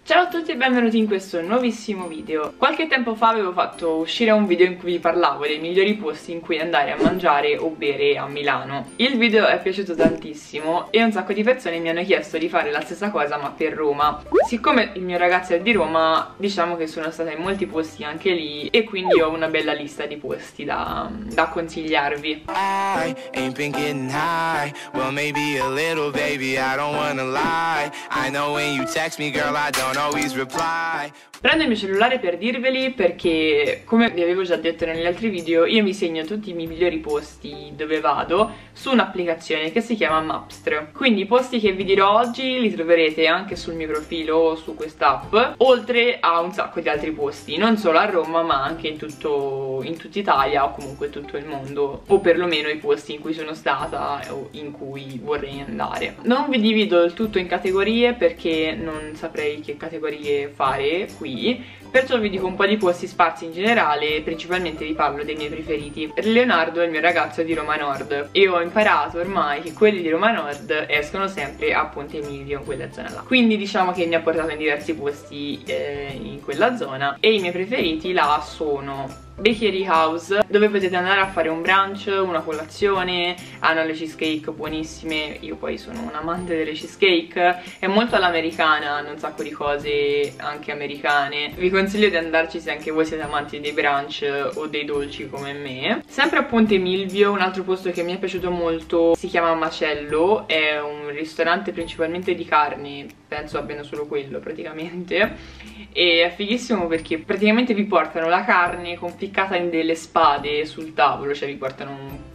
Ciao a tutti e benvenuti in questo nuovissimo video. Qualche tempo fa avevo fatto uscire un video in cui vi parlavo dei migliori posti in cui andare a mangiare o bere a Milano. Il video è piaciuto tantissimo e un sacco di persone mi hanno chiesto di fare la stessa cosa ma per Roma. Siccome il mio ragazzo è di Roma, diciamo che sono stata in molti posti anche lì e quindi ho una bella lista di posti da consigliarvi. Prendo il mio cellulare per dirveli perché, come vi avevo già detto negli altri video, io mi segno tutti i migliori posti dove vado su un'applicazione che si chiama Mapster. Quindi i posti che vi dirò oggi li troverete anche sul mio profilo su quest'app, oltre a un sacco di altri posti, non solo a Roma ma anche in tutta Italia o comunque tutto il mondo, o perlomeno i posti in cui sono stata o in cui vorrei andare. Non vi divido il tutto in categorie perché non saprei che categorie fare qui, perciò vi dico un po' di posti sparsi in generale e principalmente vi parlo dei miei preferiti. Leonardo è il mio ragazzo di Roma Nord e ho imparato ormai che quelli di Roma Nord escono sempre a Ponte Milvio, quella zona là. Quindi diciamo che mi ha portato in diversi posti in quella zona e i miei preferiti là sono Bakery House, dove potete andare a fare un brunch, una colazione, hanno le cheesecake buonissime, io poi sono un amante delle cheesecake, è molto all'americana, hanno un sacco di cose anche americane, vi consiglio di andarci se anche voi siete amanti dei brunch o dei dolci come me. Sempre a Ponte Milvio, un altro posto che mi è piaciuto molto si chiama Macello, è un ristorante principalmente di carne, penso abbiano solo quello praticamente, e è fighissimo perché praticamente vi portano la carne conficcata in delle spade sul tavolo, cioè vi portano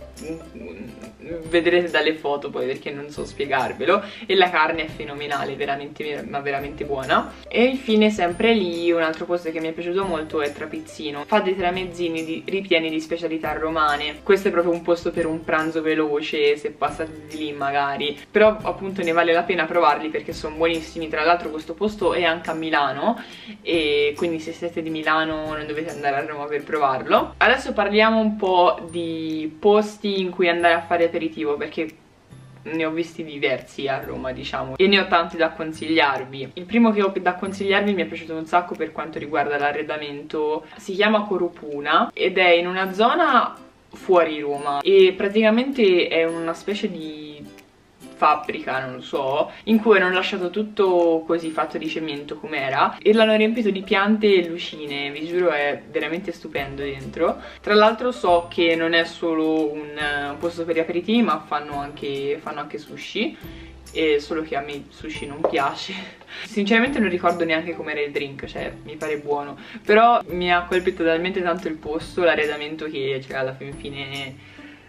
vedrete dalle foto poi perché non so spiegarvelo, e la carne è fenomenale, veramente, ma veramente buona. E infine sempre lì un altro posto che mi è piaciuto molto è Trapizzino, fa dei tramezzini ripieni di specialità romane. Questo è proprio un posto per un pranzo veloce se passate di lì magari, però appunto ne vale la pena provarli perché sono buonissimi. Tra l'altro questo posto è anche a Milano e quindi se siete di Milano non dovete andare a Roma per provarlo. Adesso parliamo un po' di posti in cui andare a fare aperitivo perché ne ho visti diversi a Roma, diciamo, e ne ho tanti da consigliarvi. Il primo che ho da consigliarvi mi è piaciuto un sacco per quanto riguarda l'arredamento, si chiama Corupuna ed è in una zona fuori Roma e praticamente è una specie di fabbrica, non lo so, in cui hanno lasciato tutto così fatto di cemento com'era e l'hanno riempito di piante e lucine, vi giuro è veramente stupendo dentro. Tra l'altro so che non è solo un posto per gli aperitivi ma fanno anche sushi, e solo che a me il sushi non piace. Sinceramente non ricordo neanche com'era il drink, cioè mi pare buono, però mi ha colpito talmente tanto il posto, l'arredamento, che cioè alla fine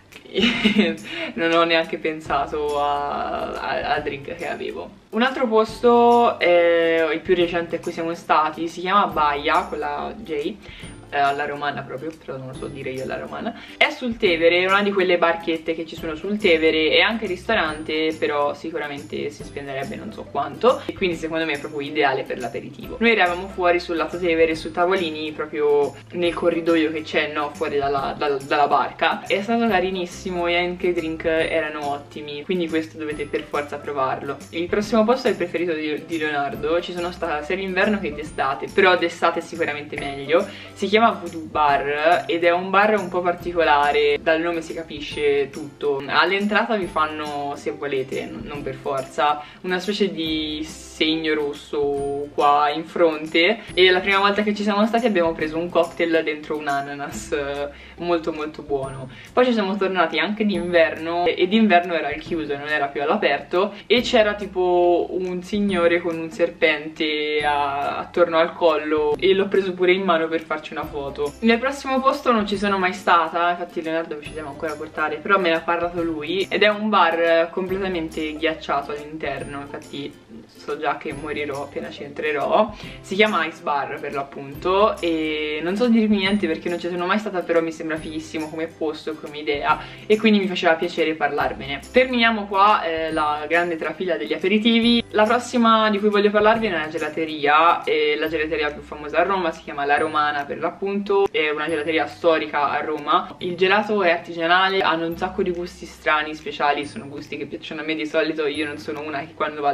non ho neanche pensato al drink che avevo. Un altro posto, il più recente a cui siamo stati, si chiama Baia, con la J, alla romana proprio, però non lo so dire io alla romana. È sul Tevere, è una di quelle barchette che ci sono sul Tevere, è anche ristorante, però sicuramente si spenderebbe non so quanto e quindi secondo me è proprio ideale per l'aperitivo. Noi eravamo fuori sul lato Tevere, su tavolini, proprio nel corridoio che c'è, no, fuori dalla barca. È stato carinissimo e anche i drink erano ottimi, quindi questo dovete per forza provarlo. Il prossimo posto è il preferito di Leonardo, ci sono stata sia d'inverno che d'estate, però d'estate sicuramente meglio. Si chiama Voodoo Bar ed è un bar un po' particolare, dal nome si capisce tutto. All'entrata vi fanno, se volete, non per forza, una specie di segno rosso qua in fronte, e la prima volta che ci siamo stati abbiamo preso un cocktail dentro un ananas molto molto buono. Poi ci siamo tornati anche d'inverno e d'inverno era al chiuso, non era più all'aperto, e c'era tipo un signore con un serpente attorno al collo e l'ho preso pure in mano per farci una foto. Nel prossimo posto non ci sono mai stata, infatti Leonardo ci siamo ancora a portare, però me ne ha parlato lui, ed è un bar completamente ghiacciato all'interno, infatti so già che morirò appena ci entrerò. Si chiama Ice Bar per l'appunto e non so dirvi niente perché non ci sono mai stata, però mi sembra fighissimo come posto, come idea, e quindi mi faceva piacere parlarvene. Terminiamo qua la grande trafila degli aperitivi. La prossima di cui voglio parlarvi è una gelateria, e la gelateria più famosa a Roma si chiama La Romana per l'appunto, è una gelateria storica a Roma. Il gelato è artigianale, hanno un sacco di gusti strani, speciali, sono gusti che piacciono a me di solito, io non sono una che quando va alla gelateria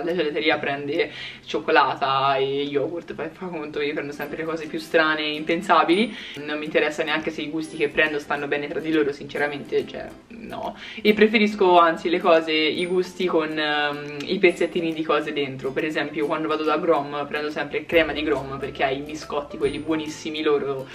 Elia prende cioccolata e yogurt, poi fa conto, io prendo sempre le cose più strane e impensabili, non mi interessa neanche se i gusti che prendo stanno bene tra di loro, sinceramente, cioè no, e preferisco anzi le cose, i gusti con i pezzettini di cose dentro. Per esempio quando vado da Grom prendo sempre crema di Grom perché ha i biscotti quelli buonissimi loro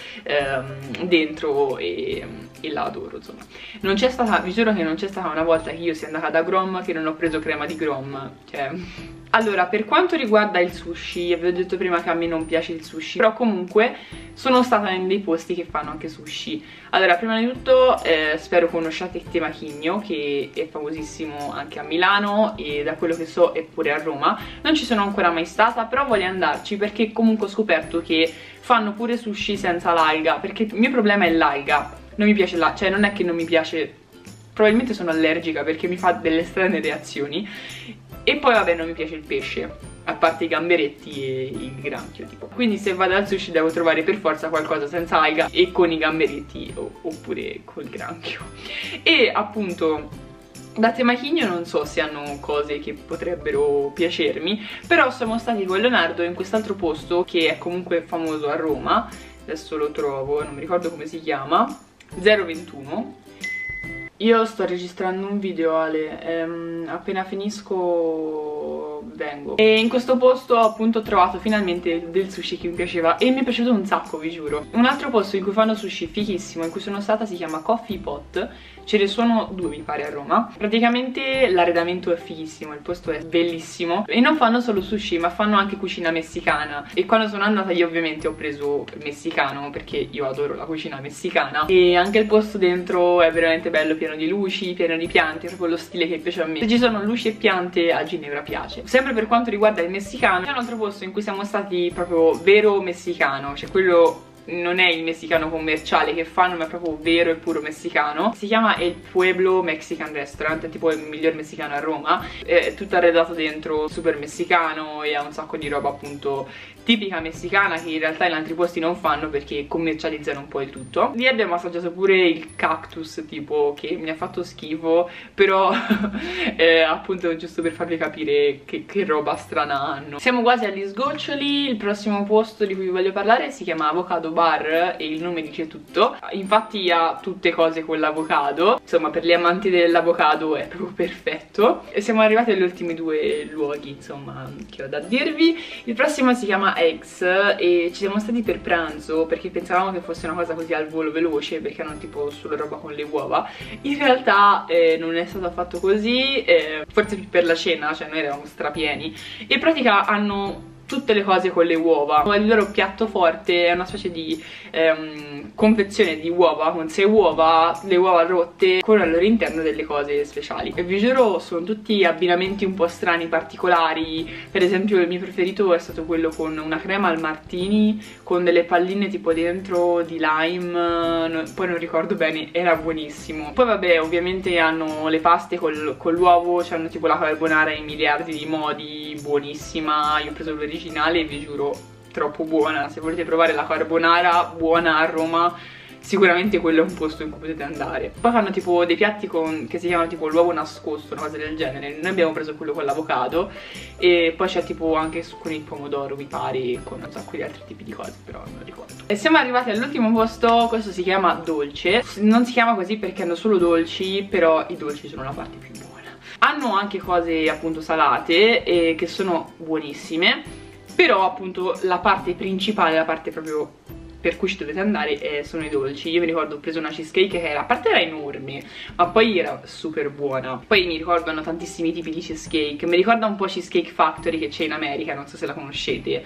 dentro e la adoro, insomma. Non c'è stata, vi giuro che non c'è stata una volta che io sia andata da Grom che non ho preso crema di Grom, cioè. Allora, per quanto riguarda il sushi, avevo detto prima che a me non piace il sushi, però comunque sono stata in dei posti che fanno anche sushi. Allora, prima di tutto spero conosciate Temachigno, che è famosissimo anche a Milano e da quello che so è pure a Roma. Non ci sono ancora mai stata, però voglio andarci perché comunque ho scoperto che fanno pure sushi senza l'alga, perché il mio problema è l'alga, non mi piace cioè non è che non mi piace, probabilmente sono allergica perché mi fa delle strane reazioni. E poi vabbè, non mi piace il pesce, a parte i gamberetti e il granchio tipo. Quindi se vado al sushi devo trovare per forza qualcosa senza alga e con i gamberetti oppure col granchio. E appunto da Temachigno non so se hanno cose che potrebbero piacermi, però siamo stati con Leonardo in quest'altro posto che è comunque famoso a Roma. Adesso lo trovo, non mi ricordo come si chiama, 021. Io sto registrando un video, Ale, appena finisco vengo. E in questo posto appunto ho trovato finalmente del sushi che mi piaceva e mi è piaciuto un sacco, vi giuro. Un altro posto in cui fanno sushi fighissimo, in cui sono stata, si chiama Coffee Pot. Ce ne sono due mi pare a Roma. Praticamente l'arredamento è fighissimo, il posto è bellissimo e non fanno solo sushi ma fanno anche cucina messicana. E quando sono andata io ovviamente ho preso messicano perché io adoro la cucina messicana. E anche il posto dentro è veramente bello, pieno di luci, pieno di piante, proprio lo stile che piace a me. Se ci sono luci e piante a Ginevra piace. Sempre per quanto riguarda il messicano, c'è un altro posto in cui siamo stati proprio vero messicano, cioè quello non è il messicano commerciale che fanno, ma è proprio vero e puro messicano. Si chiama El Pueblo Mexican Restaurant, è tipo il miglior messicano a Roma. È tutto arredato dentro, super messicano, e ha un sacco di roba appunto tipica messicana che in realtà in altri posti non fanno perché commercializzano un po' il tutto. Lì abbiamo assaggiato pure il cactus tipo, che mi ha fatto schifo, però appunto giusto per farvi capire che roba strana hanno. Siamo quasi agli sgoccioli. Il prossimo posto di cui vi voglio parlare si chiama Avocado Bar e il nome dice tutto. Infatti ha tutte cose con l'avocado, insomma per gli amanti dell'avocado è proprio perfetto. E siamo arrivati agli ultimi due luoghi insomma che ho da dirvi. Il prossimo si chiama Eggs e ci siamo stati per pranzo perché pensavamo che fosse una cosa così al volo veloce perché hanno tipo solo roba con le uova. In realtà non è stato affatto così, forse più per la cena, cioè noi eravamo strapieni. E in pratica hanno tutte le cose con le uova. Il loro piatto forte è una specie di confezione di uova con 6 uova, le uova rotte con al loro interno delle cose speciali. E vi giuro sono tutti abbinamenti un po' strani, particolari. Per esempio il mio preferito è stato quello con una crema al martini con delle palline tipo dentro di lime, poi non ricordo bene, era buonissimo. Poi vabbè, ovviamente hanno le paste con l'uovo, c'hanno tipo la carbonara in miliardi di modi, buonissima. Io ho preso l'originale e vi giuro troppo buona. Se volete provare la carbonara buona a Roma sicuramente quello è un posto in cui potete andare. Poi fanno tipo dei piatti che si chiamano tipo l'uovo nascosto, una cosa del genere. Noi abbiamo preso quello con l'avocado e poi c'è tipo anche con il pomodoro mi pare, con un sacco di altri tipi di cose, però non ricordo. E siamo arrivati all'ultimo posto. Questo si chiama Dolce. Non si chiama così perché hanno solo dolci, però i dolci sono la parte più buona. Hanno anche cose appunto salate che sono buonissime, però appunto la parte principale, la parte proprio per cui ci dovete andare sono i dolci. Io mi ricordo ho preso una cheesecake che a parte era enorme ma poi era super buona. Poi mi ricordano tantissimi tipi di cheesecake, mi ricorda un po' Cheesecake Factory che c'è in America, non so se la conoscete,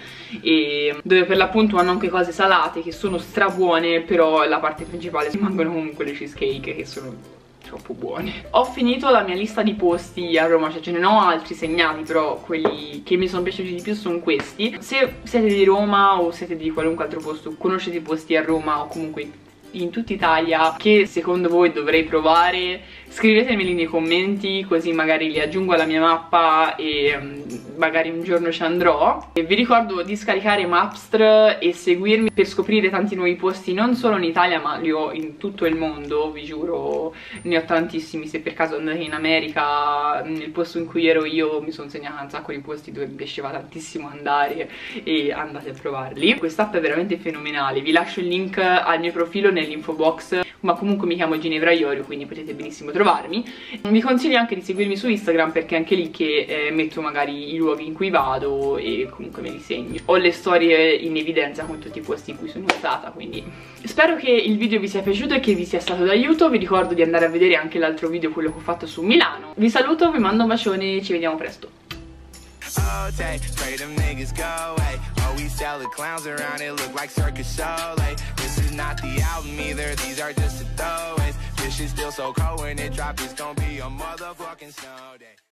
e dove per l'appunto hanno anche cose salate che sono strabuone, però la parte principale rimangono comunque le cheesecake che sono troppo buoni. Ho finito la mia lista di posti a Roma, cioè ce ne ho altri segnati, però quelli che mi sono piaciuti di più sono questi. Se siete di Roma o siete di qualunque altro posto, conoscete i posti a Roma o comunque in tutta Italia che secondo voi dovrei provare, scrivetemeli nei commenti, così magari li aggiungo alla mia mappa e magari un giorno ci andrò. E vi ricordo di scaricare Mapstr e seguirmi per scoprire tanti nuovi posti, non solo in Italia ma li ho in tutto il mondo, vi giuro, ne ho tantissimi. Se per caso andate in America, nel posto in cui ero io mi sono segnata un sacco di posti dove mi piaceva tantissimo andare e andate a provarli. Quest'app è veramente fenomenale, vi lascio il link al mio profilo nell'info box, ma comunque mi chiamo Ginevra Iorio, quindi potete benissimo trovarmi. Vi consiglio anche di seguirmi su Instagram, perché è anche lì che metto magari i luoghi in cui vado e comunque me li segno. Ho le storie in evidenza con tutti i posti in cui sono stata, quindi spero che il video vi sia piaciuto e che vi sia stato d'aiuto. Vi ricordo di andare a vedere anche l'altro video, quello che ho fatto su Milano. Vi saluto, vi mando un bacione, ci vediamo presto. all day. Pray them niggas go away. Oh, we sell the clowns around, it look like circus show. Like, this is not the album either, these are just the throwaways. This shit's still so cold when it drop, it's gonna be a motherfucking snow day.